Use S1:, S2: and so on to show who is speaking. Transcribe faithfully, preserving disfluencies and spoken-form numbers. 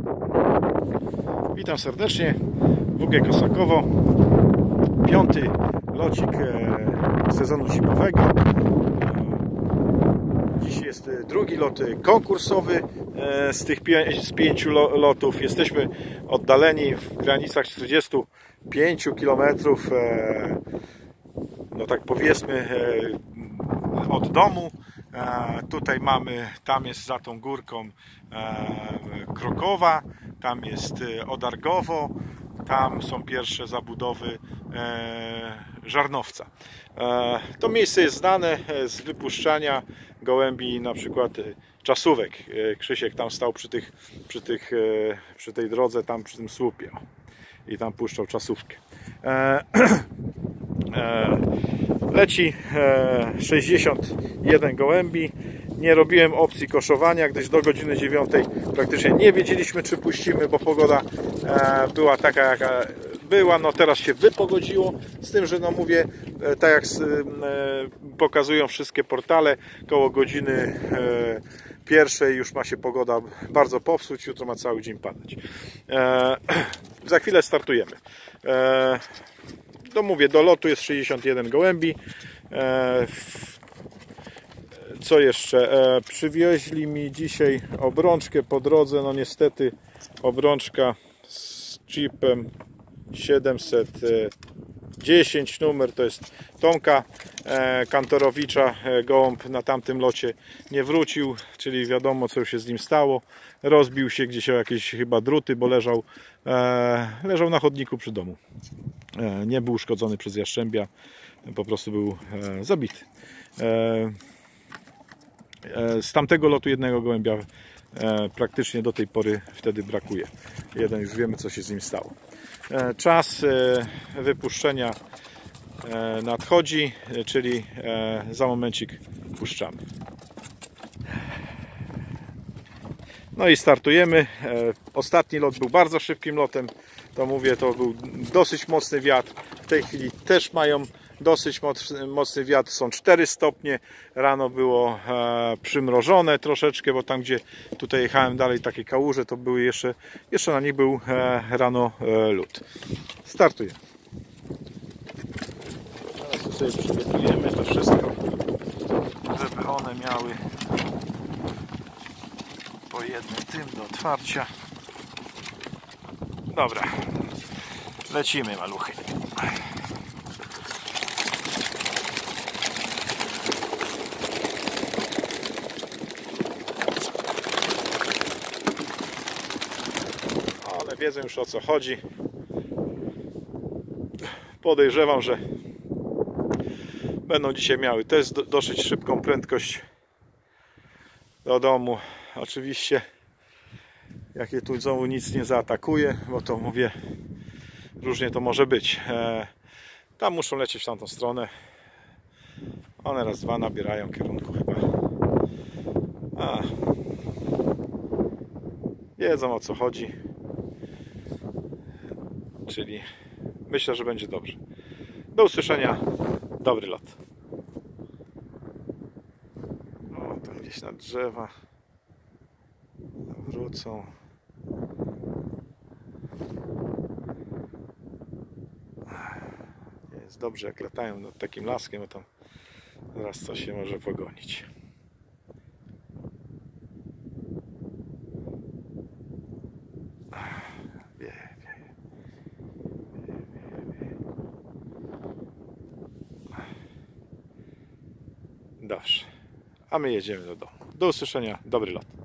S1: Witam serdecznie, W G Kosakowo. Piąty locik sezonu zimowego. Dziś jest drugi lot konkursowy z tych z pięciu lotów. Jesteśmy oddaleni w granicach czterdziestu pięciu kilometrów, no tak powiedzmy, od domu. Tutaj mamy, tam jest za tą górką Krokowa, tam jest Odargowo, tam są pierwsze zabudowy Żarnowca. To miejsce jest znane z wypuszczania gołębi, na przykład czasówek. Krzysiek tam stał przy, tych, przy, tych, przy tej drodze, tam przy tym słupie i tam puszczał czasówkę. Leci sześćdziesiąt jeden gołębi. Nie robiłem opcji koszowania, gdyż do godziny dziewiątej praktycznie nie wiedzieliśmy, czy puścimy, bo pogoda była taka, jaka była. No teraz się wypogodziło, z tym, że no mówię, tak jak pokazują wszystkie portale, koło godziny pierwszej już ma się pogoda bardzo popsuć, jutro ma cały dzień padać. Za chwilę startujemy. To mówię, do lotu jest sześćdziesiąt jeden gołębi. Co jeszcze? Przywieźli mi dzisiaj obrączkę po drodze. No niestety obrączka z chipem siedemset dziesięć numer, to jest Tomka Kantorowicza. Gołąb na tamtym locie nie wrócił, czyli wiadomo, co się z nim stało. Rozbił się gdzieś o jakieś chyba druty, bo leżał, leżał na chodniku przy domu. Nie był uszkodzony przez jaszczębia, po prostu był zabity. Z tamtego lotu jednego gołębia praktycznie do tej pory wtedy brakuje. Jeden już wiemy, co się z nim stało. Czas wypuszczenia nadchodzi, czyli za momencik puszczamy. No i startujemy. Ostatni lot był bardzo szybkim lotem. To mówię, to był dosyć mocny wiatr. W tej chwili też mają dosyć mocny wiatr. Są cztery stopnie. Rano było przymrożone troszeczkę, bo tam, gdzie tutaj jechałem dalej, takie kałuże, to były jeszcze, jeszcze na nich był rano lód. Startujemy. Teraz sobie przygotujemy to wszystko, żeby one miały po jednym tym do otwarcia. Dobra, lecimy, maluchy. One wiedzą już, o co chodzi. Podejrzewam, że będą dzisiaj miały też dosyć szybką prędkość do domu. Oczywiście, jak je tu znowu nic nie zaatakuje, bo to mówię, różnie to może być. Tam muszą lecieć w tamtą stronę. One raz, dwa nabierają kierunku chyba. A, wiedzą, o co chodzi. Czyli myślę, że będzie dobrze. Do usłyszenia. Dobry lot. O, tam gdzieś na drzewa wrócą. Jest dobrze, jak latają nad takim laskiem, bo tam zaraz coś się może pogonić. Wieje, wieje. Dobrze. A my jedziemy do domu. Do usłyszenia. Dobry lot.